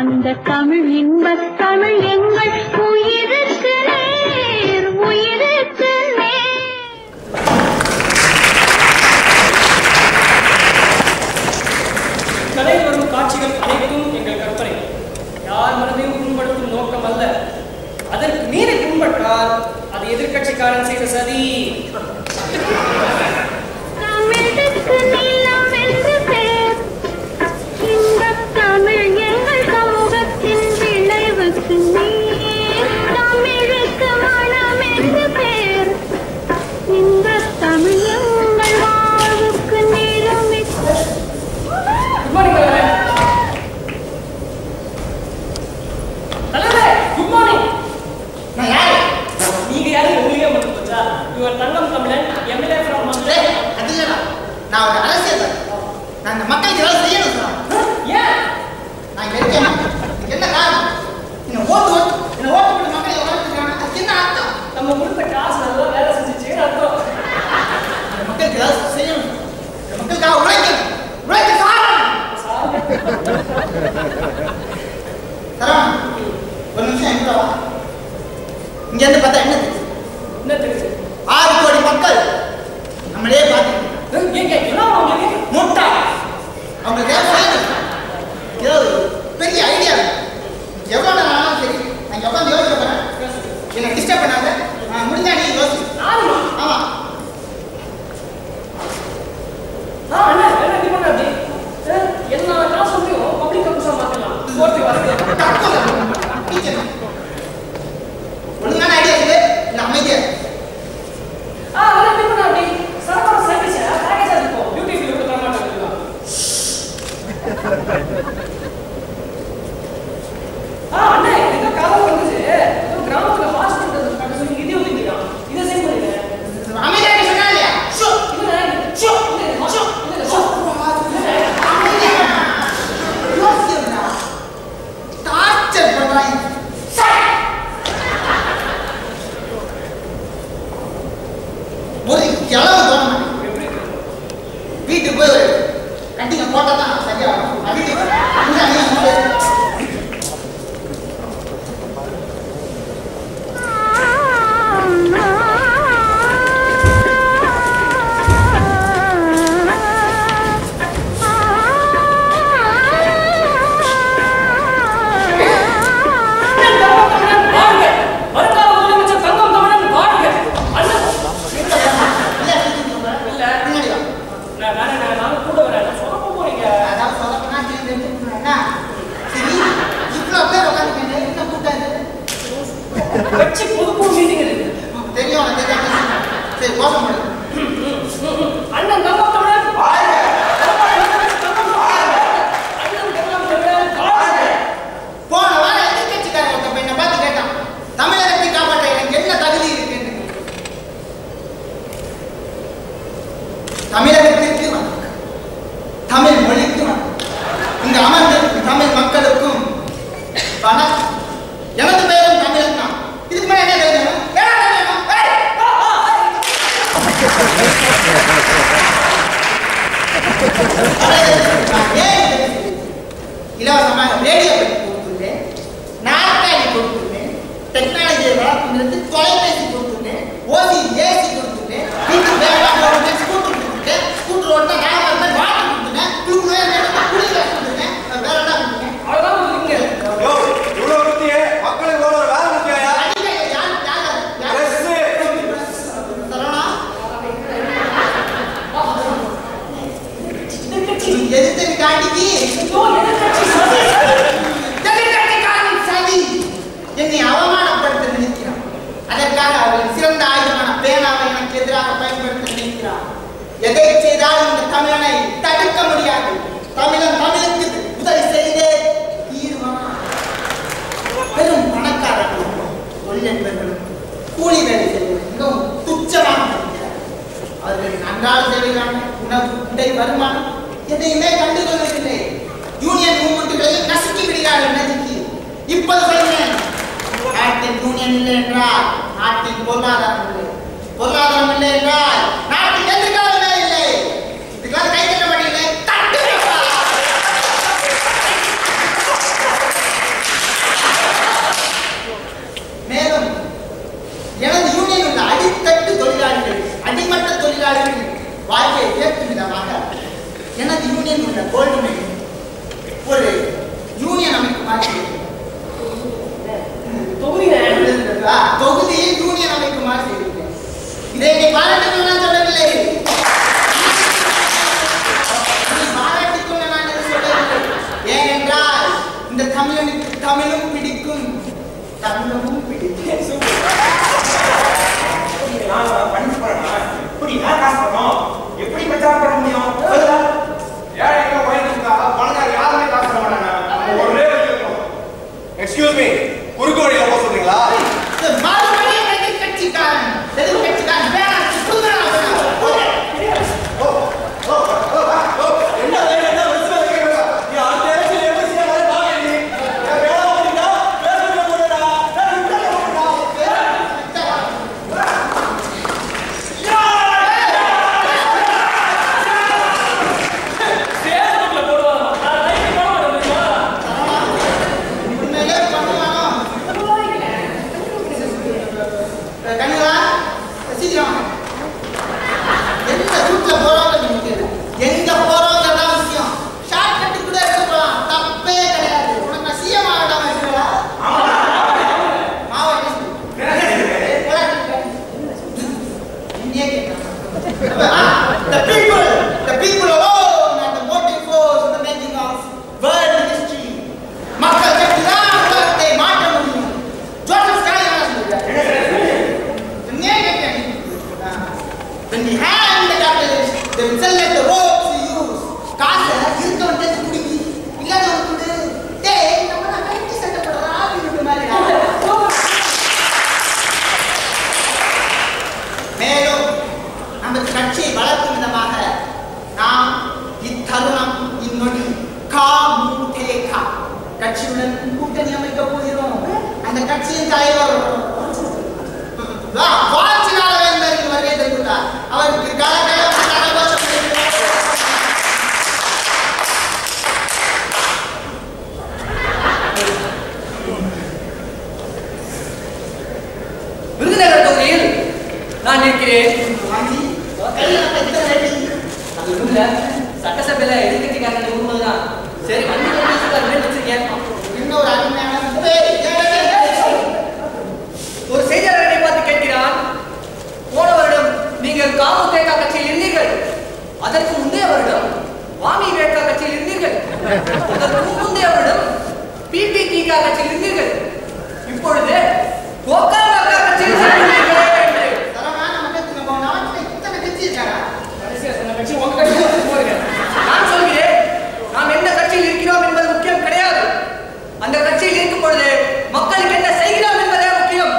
இந்த தமிழ் இன்பத் தமிழ் எங்கள் உயிருக்கு நேர், உயிருக்கு நேர். கதையில் வரும் காட்சிகள் அனைத்தும் எங்கள் கற்பனை. யார் மனதையும் புண்படுத்தும் நோக்கம் அல்ல. அதற்கு மீறி புண்பட்டால் அது எதிர்கட்சிக்காரன் செய்த சதி. தமிழுக்கு நீளம் என்று பேர், இந்த தமிழ் எங்கள் சமூகத்தின் விளைவுக்கு நீர். தமிழுக்கு மனம் என்று பேர், இந்த தமிழ் எங்கள் வாழ்வுக்கு நிரமித்த. குட் மார்னிங் தலைவரே. தலைவரே குட் மார்னிங். நான் யாரு? நீங்க யாரு? உங்களுக்கே மட்டும் போச்சா? யுவர் தங்கம் தமிழன் எம்எல்ஏ ஃப்ரம் மதுரை. அது இல்லடா, நான் ஒரு அரசியல். நான் இந்த மக்களுக்கு ஏதாவது செய்யணும் சார். ஏன் நான் இங்க இருக்கேன். இதுக்கு என்ன காரணம்? என்ன ஓட்டு போட்டு மக்களை வளர்த்துக்கிறாங்க. அதுக்கு என்ன அர்த்தம்? நம்ம கொடுத்த காசு நல்லா வேலை செஞ்சுச்சு அர்த்தம். இந்த மக்களுக்கு ஏதாவது செய்யணும். இந்த மக்களுக்காக உழைக்கணும். உழைக்க சாரணும். தரம் ஒரு நிமிஷம் எங்க வா. இங்க இருந்து பார்த்தா என்ன தெரியுது? என்ன தெரியுது? 6 கோடி மக்கள் நம்மளே பார்த்துக்கிட்டு ஏங்க என்ன உங்களுக்கு முட்டா அவங்களுக்கு ஏதாவது பெரிய ஐடியா எவ்வளோ நேரம் ஆனாலும் சரி நான் உட்காந்து யோசிக்க போறேன். என்னை டிஸ்டர்ப் பண்ணாத. முடிஞ்சா நீ யோசி. நானுமா? ஆமா அண்ணா என்ன இது பண்ண அப்படி எல்லா காசும் பப்ளிக் கம்ப்யூட்டர் மாத்தலாம். போர்த்தி வரது ஒழுங்கான ஐடியா இல்லை இல்லை அமைதியா அதெல்லாம் எப்படி பண்ண அப்படி சரக்கார சர்வீஸ் பேக்கேஜா இருக்கும். டியூட்டி ஃப்ரீ கொடுக்க மாட்டாங்க. அண்ணா எங்க காலம் வந்துச்சு. கிராமத்துல ஹாஸ்பிட்டல் கட்ட சொல்லி நிதி ஒதுக்கிட்டான். இதை செய்ய முடியல. அமைதியா நீ சொன்னா இல்லையா? டார்ச்சர் பண்றாங்க. ஒரு கிளவு தோணும். வீட்டுக்கு போய் கண்டிப்பா போட்டா தான் சரியா வீட்டுக்கு தெரியும். சரி கோஷம் பண்ணு. அண்ணன் தங்கம் தமிழன் போன வாரம் எதிர்கட்சிக்காரன் ஒருத்தன் என்னை பார்த்து கேட்டான், தமிழகத்தை காப்பாற்ற எனக்கு என்ன தகுதி இருக்குன்னு. தமிழகத்திற்கு வணக்கம், தமிழ் மொழிக்கு வணக்கம், இங்க அமர்ந்திருக்கும் தமிழ் மக்களுக்கும் வணக்கம். எனது பெயரும் தமிழன் தான். இதுக்கு மேல என்ன தெரியும்? இலவசமாக ரேடியோ கொடுத்துருந்தேன், நாற்காலி கொடுத்துருந்தேன், டெக்னாலஜியை வளர்த்துங்கிறது தொலைபேசி கொடுத்துருந்தேன், ஓசி ஏசி கொடுத்துருந்தேன், வீட்டுக்கு வேண்டாம் கொடுத்துருந்தேன், ஸ்கூட்டர் கொடுத்துருந்தேன், ஸ்கூட்டர் ஓட்டினா நான் வந்து வாட்டர் கொடுத்துருந்தேன், குளிக்க கொடுத்துருந்தேன், வேற என்ன கொடுத்துருந்தேன்? அவ்வளோதான் இங்க இவ்வளோ கொடுத்தியே மக்களுக்கு ஒரு வேலை கொடுத்தியா? எதிர்த்து காட்டிக்கு சதி என்னை அவமானப்படுத்த நினைக்கிறான். அதற்காக அவர்கள் சிறந்த ஆயுதமான பேனாவை எனக்கு எதிராக பயன்படுத்த நினைக்கிறான். எதை செய்தால் இந்த தமிழனை தடுக்க முடியாது. தமிழன் தமிழுக்கு உதவி செய்தே தீர்வான். பெரும் பணக்காரர்களுக்கும் தொழிலதிபர்களுக்கும் கூலி வேலை செய்வது மிகவும் துச்சமாக இருக்கிறார். அவர்களின் அன்றாட தேவையான உணவு உடை வருமானம் எதையுமே கண்டுகொள்ளவில்லை. யூனியன் மூவ்மெண்ட்களை நசுக்கி விடுகிறார்கள். நசுக்கி இப்போது சொல்கிறேன், நாட்டின் யூனியன் இல்லை என்றால் நாட்டின் பொருளாதாரம் இல்லை, பொருளாதாரம் இல்லை என்றால் நாட்டின் எதிர்காலமே இல்லை. இதுக்காக கை தட்ட மாட்டீங்களே, தட்டு. இந்த கோல்டுமென் ஒரு யூனியன் அமைக்குமாறு தொகுதியில் யூனியன் அமைக்குமாறு செய்திருக்கேன். இதை நீ பாராட்டிக்கொள்ள நான் சொல்லவில்லை. நீ பாராட்டிக்கொள்ள நான் சொல்லவில்லை. ஏனென்றால் இந்த தமிழனுக்கு தமிழும் பிடிக்கும், தமிழமும் பிடிக்கும். எப்படி பிரச்சாரம் பண்ண முடியும்? ஏழைங்க பயந்துட்டா பணக்கார யாருமே காசு தர மாட்டாங்க. ஒரே எக்ஸ்கியூஸ் மீ, குறுக்கு வழியில போக சொல்றீங்களா? எதிர்கட்சிக்காரன் சட்டசபையில எதிர்கட்சிக்காரங்க உண்மைதான். சரி, ஒரு செய்தியாளரை பார்த்து கேட்கிறான், போன வருடம் நீங்கள் காமுதேகா கட்சியில் இருந்தீர்கள், அதற்கு முந்தைய வருடம் வாமி வேட்கா கட்சியில் இருந்தீர்கள், அதற்கு முந்தைய வருடம் பிபிடிகா கட்சியில் இருந்தீர்கள், இப்பொழுது கோகாமாகா கட்சியில் இருந்தீர்கள் என்று. நான் சொல்கிறேன், நாம் எந்த கட்சியில் இருக்கிறோம் என்பது முக்கியம் கிடையாது. அந்த கட்சியில் இருக்கும் பொழுது மக்களுக்கு என்ன செய்கிறோம் என்பதே முக்கியம்.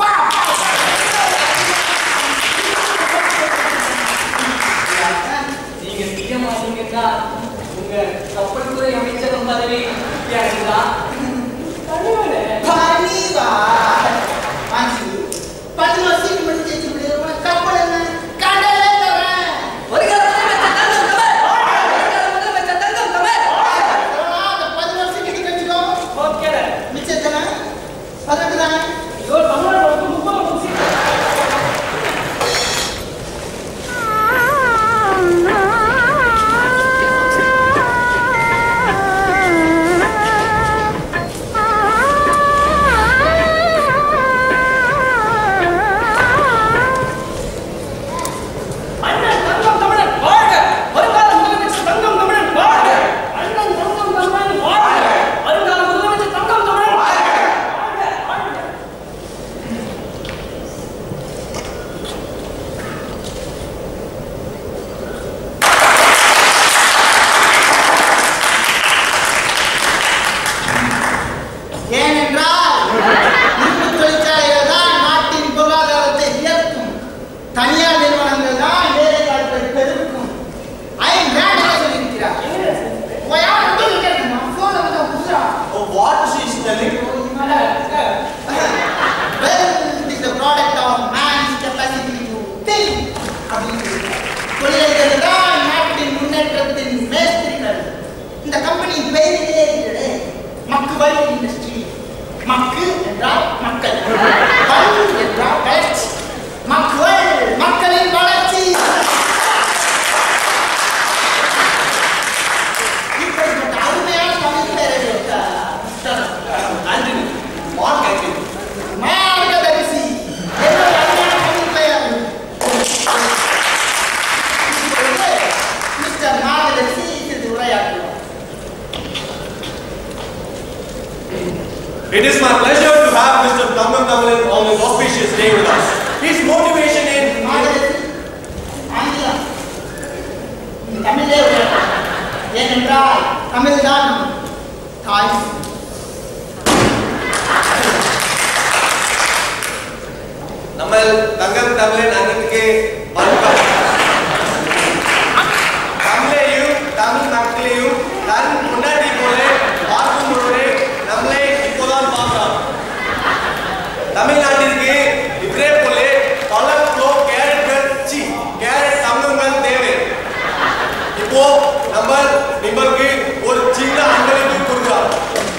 நீங்க பிரியமாட்டீங்கன்னா உங்க கப்பல்துறை அமைச்சகம் பதவி யாருதான் It is my pleasure to have Mr. Tangam Tamilan on this auspicious day with us. His motivation in ஆங்கிலம் தமிழே ஏனென்றால் தமிழ்தான் தாய். நம்ம தங்கம் தமிழன் அண்ணனுக்கு வணக்கம். தமிழையும் தமிழ் மக்களையும் தன் முன்னாடி போல பார்க்கும் பொழுது நம்மளே இப்போதான் பார்க்கலாம். தமிழ்நாட்டிற்கு இதே போல பல கிலோ கேரட்கள் கேரட் தங்கங்கள் தேவை. இப்போ நம்ம நிபுணருக்கு ஒரு சின்ன அன்பளிப்பு கொடுக்கலாம்.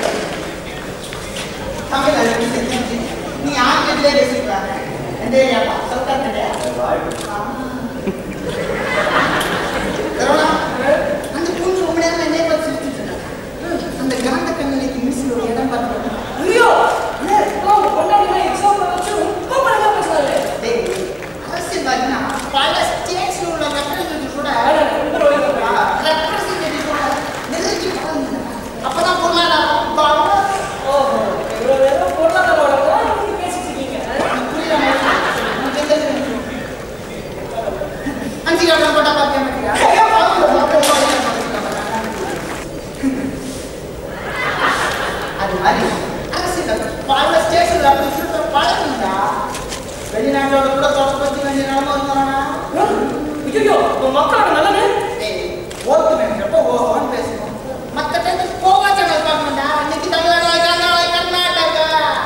தமிழ் நீ ஆங்கிலத்திலே பேசிக்கிறாங்க அந்த பூண்டு ரொம்ப நேரம் என்னை பார்த்து சிரிச்சுட்டு இருந்தாங்க. அந்த காந்த கண்ணிலைக்கு மிஸ்ல ஒரு இடம் பார்த்து அரசியல்வாதினா பல ஸ்டேட்ஸ்ல உள்ள ரெப்ரசன்டேட்டிவ் கூட ரெப்ரசன்டேட்டிவ் கூட நெருங்கி போறாங்க. அப்பதான் பொருளாதாரம் அது மாதிரி அரசியல் பல ஸ்டேஷன்ல பழகுண்டா. வெளிநாட்டோட கூட தொடர்பு பத்தி வேண்டிய நிலம இருந்தானா மக்களோட நல்லது ஓட்டு வேணுங்கிறப்ப ஓஹோன்னு பேசணும். மற்ற டைம் போகா சேனல் பார்க்கணும்டா. இன்னைக்கு தமிழ்நாடு கர்நாடகா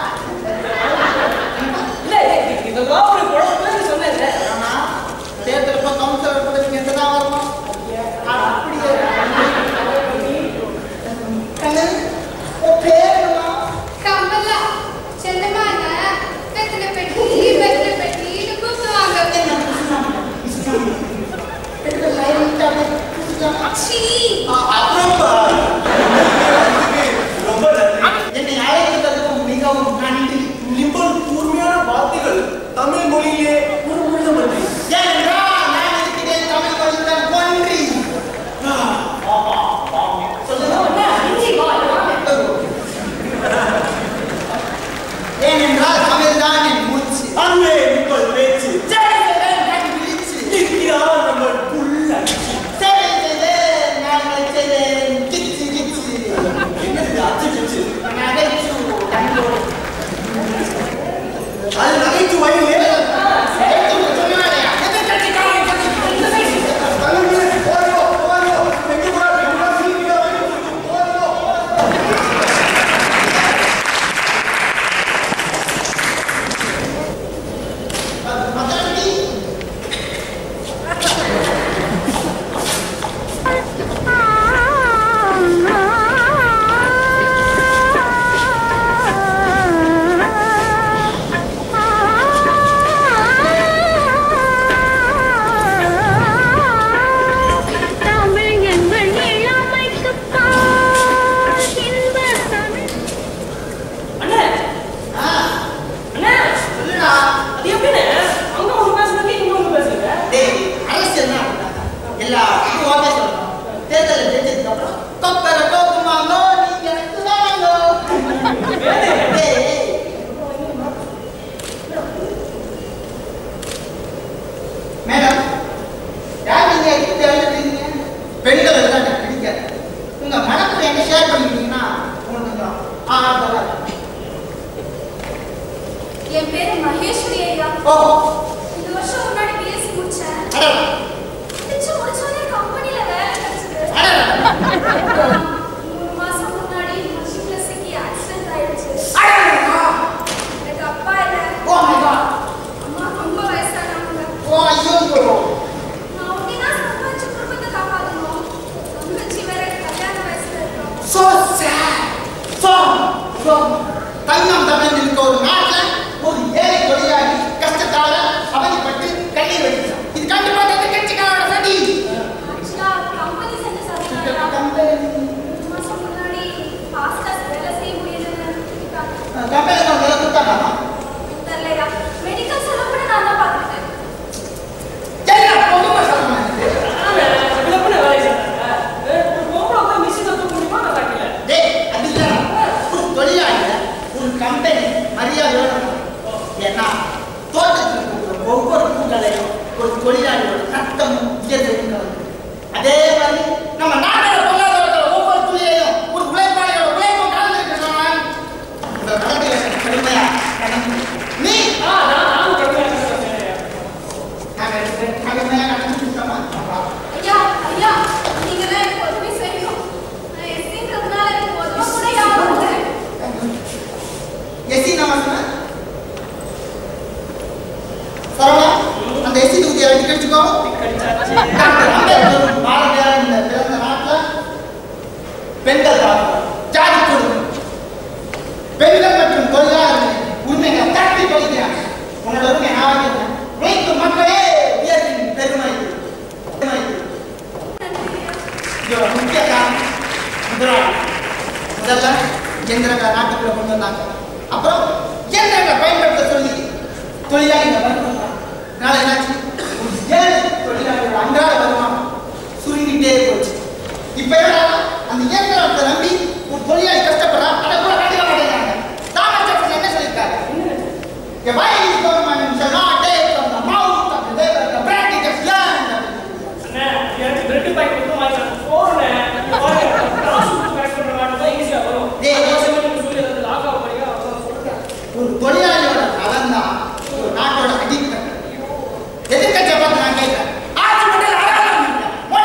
தேர்தல் கவுன்சிலர் கூட நீங்க எந்ததான் வரணும் அப்படியே கமலா செல்லமான வெத்தலை பெட்டி கூப்பிடுவாங்க. என்னை அழைத்ததற்கு மிகவும் நன்றி. நிபுண் கூர்மையான வார்த்தைகள் தமிழ் மொழியிலே ஒரு முழுதும் நன்றி. நான் இருக்கிறேன் தமிழ் மொழியுடன் ஒன்றி. ஏனென்றால் தமிழ்தான் என் மூச்சு. அன்பே உங்கள் பேச்சு இருக்கிறார் நம்ம புள்ள கிச்சு கிச்சு என்னது அச்சு கிச்சு நகைச்சு அது நகைச்சுவையிலே என் பேரு மகேஸ்வரி ஐயா. இந்த வருஷம் முன்னாடி பிஎஸ்சி முடிச்சேன். முடிச்சோடனே கம்பெனில வேலை கிடைச்சது. 3 மாசம் முன்னாடி மச்சிக்கு ஆக்சிடென்ட் ஆயிடுச்சு. எனக்கு அப்பா இல்ல. அம்மா ரொம்ப வயசானவங்க. நான் ஒண்ணுனா சம்பாதிச்சு குடும்பத்தை காப்பாற்றணும். தங்கச்சி வேற கல்யாண வயசுல இருக்கோம். தங்கம் தமிழ் இருக்க ஒரு நாட்டுல ஒரு ஏழை தொழிலாளி கஷ்டத்தால அவதிப்பட்டு கண்ணீர் வடிக்கிறான். இது கண்டிப்பா கட்சிக்காரோட சதி. கம்பெனி செஞ்ச சதி. இதோட முக்கிய காரணம் முதல்ல இயந்திரங்களை நாட்டுக்குள்ள கொண்டு வந்தாங்க. அப்புறம் இயந்திரங்களை பயன்படுத்த சொல்லி தொழிலாளிகளை வற்புறுத்தாங்க. அதனால என்னாச்சு, ஏழு தொழிலாளிகளோட அன்றாட வருமானம் சுருங்கிட்டே போச்சு. இப்ப அந்த இயந்திரத்தை நம்பி ஒரு தொழிலாளி கஷ்டப்படுறா, அதை கூட கண்டிப்பா மாட்டேங்கிறாங்க. தாமஸ் என்ன சொல்லியிருக்காரு, The Chinese government shall not take from the mouth of the labor the bread it has learned. அண்ணா, எனக்கு பிரெட் பாக்கெட் மட்டும் வாங்கி போறேன். காசு பேக் பண்ற மாதிரி தான் ஈஸியா வரும். சொல்லி லாக் ஆஃப் பண்ணியா சொல்றேன். ஒரு தொழிலாளியோட நலன் தான் ஒரு நாட்டோட அடிப்படை. எதிர்க்கட்சியை பார்த்து நான் கேட்கிறேன், ஆட்சி மட்டும் அடக்கலாம் இல்லை, மோடி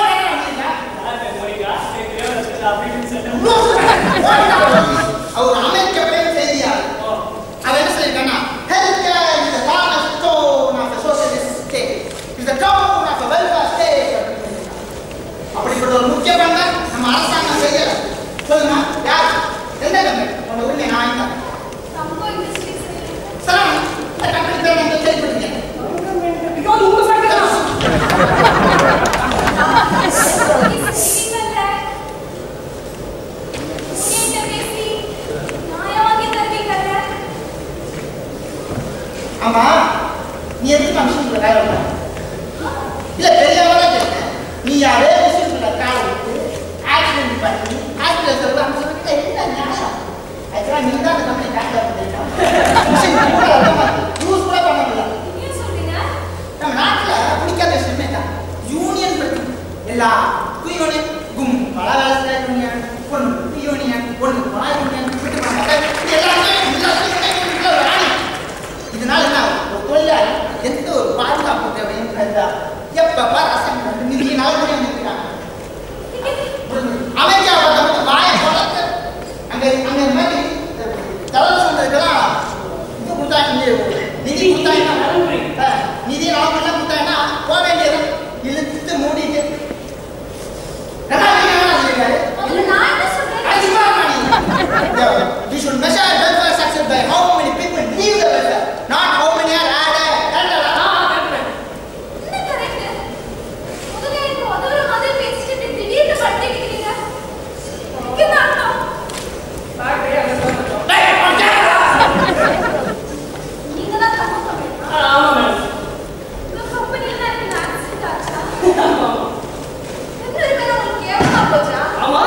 அவர் அமெரிக்க பெண் செய்தியாளர். அவர் என்ன சொல்லியிருக்காங்கன்னா, health care is the cornerstone of a socialist state. It is the crown of a welfare state. அப்படிப்பட்ட ஒரு முக்கிய பங்கை நம்ம அரசாங்கம் செய்யல. சொல்லுங்க, யார் எந்த கம்பெனி உங்க உரிமை நான் வாங்கிட்டேன். Samco Industries. சரி, அந்த கம்பெனி பேர் நீங்க கேள்விப்பட்டீங்க? பிகாஸ் உங்க ஃபேக்டரி தான். ஆமா, நீ எதுக்கு ஃபங்க்ஷனுக்குள்ள வேலை பண்ண? இல்ல பெரியவங்க தான் கேட்டேன். நீ யாரே விஷயத்துல காலை விட்டு ஆக்சிடென்ட் பண்ணி ஹாஸ்பிட்டல் செல்வா சொல்லிட்டு என்ன நியாயம்? ஆக்சுவலா நீ தான் அந்த கம்பெனி காட்ட பண்ணிட்டா. யூஸ் கூட பண்ண முடியல. நம்ம நாட்டுல பிடிக்காத விஷயமே தான் யூனியன் பற்றி. எல்லா யூனியன் கும் பல வேலை யூனியன், ஒன்று யூனியன், ஒன்று பல யூனியன் விட்டு பண்ண எல்லாமே இதனால என்ன ஒரு தொழிலாளி எந்த ஒரு பாதுகாப்பு தேவையும் எப்ப அரசாங்கம் நிதி நலமுறையை நிற்கிறாங்க. அமெரிக்காவை வாயை வளர்த்து அங்க அங்க இந்த மாதிரி தவறு சொல்றதுக்கெல்லாம் இது கொடுத்தாங்க, நிதி கொடுத்தாங்கன்னா நிதி நலமுறை கொடுத்தாங்கன்னா போக வேண்டியது இழுத்து மூடிட்டு we should measure welfare success by how many people leave the welfare, not how many are added. என்ன கரெக்ட்? முதல்ல எனக்கு ஒரு மாதிரி பேசிட்டு திடீர்னு படுத்திக்கிட்டீங்க. என்ன அர்த்தம்? ஃபேக்டரி அங்க போறோம். நீங்க தான் தப்பு பண்ணீங்க. ஆமா மேம். இந்த கம்பெனில எனக்கு ஆக்சிடென்ட் ஆச்சா? என்ன இருக்கா உங்களுக்கு கேவலமா போச்சா? ஆமா.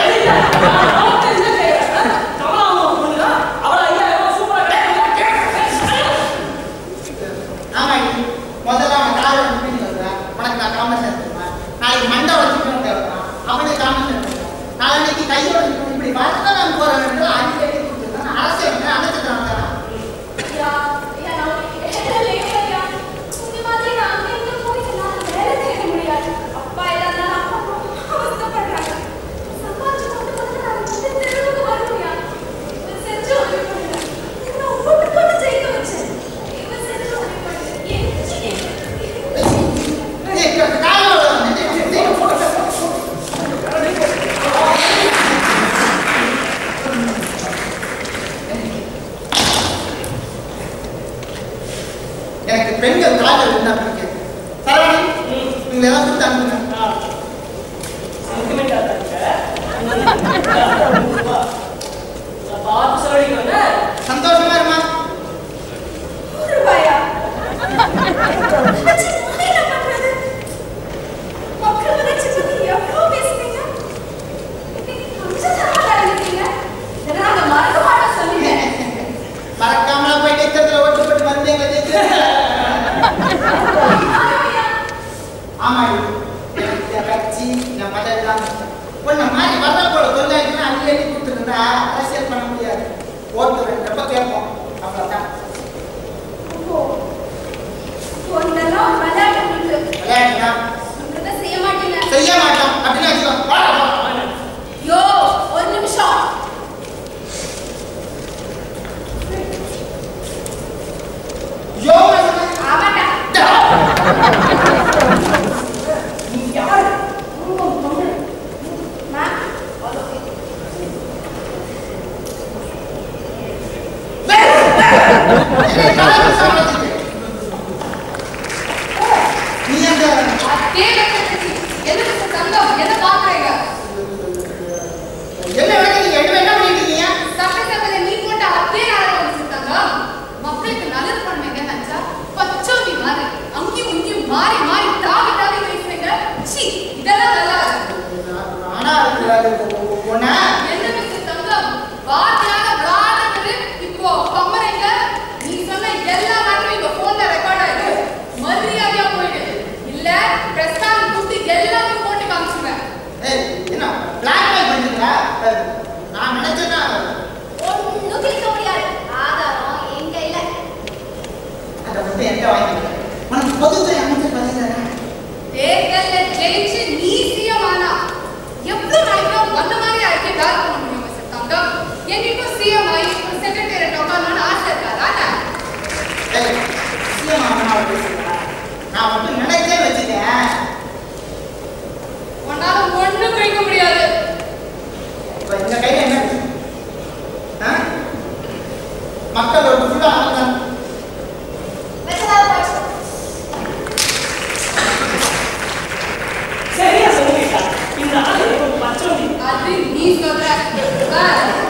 முதல்ல அவன் காலை மீன் வருவேன், உனக்கு நான் காமர்ஸ் எடுத்துருவேன். நாளைக்கு மண்டை வச்சுக்கணும் தேவைதான், அவனுக்கு காமர்ஸ் எடுத்துருவேன். நாளைக்கு கையோட இப்படி வளர்த்தா நான் போறேன் அடிக்கடி கொடுத்துருக்கேன். அரசியல் அடைச்சிட்டாங்க. ஐயா ஐயா நான் லேவரையா இந்த மாதிரி நான் அங்க போய் நான் வேலை செய்ய முடியாது. அப்பா எல்லாம் அப்பா அவஸ்தைப்படுறாங்க. சம்பாதிச்சு கொண்டு வந்து நான் இந்த தெருவுக்கு வரணும்யா. இவன் செஞ்சு உதவி பண்ணுங்க. நான் போட்டு போட்டு ஜெயிக்க வச்சேன். இவன் செஞ்சு உதவி பண்ணுங்க. எனக்கு பெண்கள் காதல் இருந்தா பிடிக்காது. சரவணி, நீங்க ஏதாவது கொடுத்து அனுப்புங்க. சென்டிமெண்டா இருக்க. பாத்து சொல்லிக்கோங்க. சந்தோஷமா இருமா. ரூபாயா? அச்சி நான் என்ன பண்றது? மக்கள் வச்சு பத்தி எவ்வளவு பேசுறீங்க? இன்னைக்கு கொஞ்சம் தரமா இருந்தீங்க. இதெல்லாம் நாங்க மறக்க மாட்டோம் சொல்லுங்க. மறக்காம போய் நிக்கிறதுல ஓட்டு போட்டு மறுபடியும் ஜெயிக்கிறேன். ஆமா, எனக்கு கட்சி நான் பதவிதான் பொண்ணு மாதிரி வர்ற போல தொழிலாளிகள் அள்ளி எழுதி கொடுத்துருந்தா அரசியல் பண்ண முடியாது. ஓட்டு ரொம்ப கேட்போம், அவ்வளவுதான். ஒன்னெல்லாம் விளையாட்டு விளையாட்டுனா செய்ய மாட்டீங்க. செய்ய மாட்டோம் அப்படின்னு வச்சுக்கோ. யோ ஒரு நிமிஷம். யோ ஆமாடா. நீ யார்? மேம் நீ அந்த தேவத்தை என்ன தங்கம் என்ன ஒண்ணா என்ன மிஸ்டர் தங்கம் வாத்தியார விளையாடுறது இப்போ கம்மரைங்க நீ சொன்ன எல்லா மேட்டரும் இந்த போன்ல ரெக்கார்ட் ஆயிருக்கு மரியாதையா போயிடு இல்ல பிரஸ் கார்டு குட்டி எல்லாமே போட்டு காமிச்சுவேன் என்ன பிளாக்மெயில் பண்றீங்களா நான் நினைச்சேன்னா ஒண்ணும் கிளிக்க முடியாது ஆதாரம் என் கையில அதை வந்து என்கிட்ட வாங்கிக்கிறேன் உனக்கு பொதுத்துறை அமைச்சர் பதில் தேர்தல்ல ஜெயிச்சு நீ சிஎம் ஆனா எவ்வளவு நாளைக்கு வந்த மாதிரி ஆயிடுச்சு வேலை பண்ண முடியும் மிஸ்டர் தங்கம் எங்களுக்கும் சிஎம் ஆகி ஒரு செக்ரட்டரியேட் உட்காரணும்னு ஆசை இருக்காதா சிஎம் நான் மட்டும் நினைச்சே வச்சுட்டேன் உன்னால ஒண்ணும் கிடைக்க முடியாது இப்ப இந்த கையில என்ன இருக்கு? மக்கள் ஒரு ஃபுல்லா சரியா சொல்லிட்டா இந்த ஆளு பச்சோடி அது நீ சொல்ற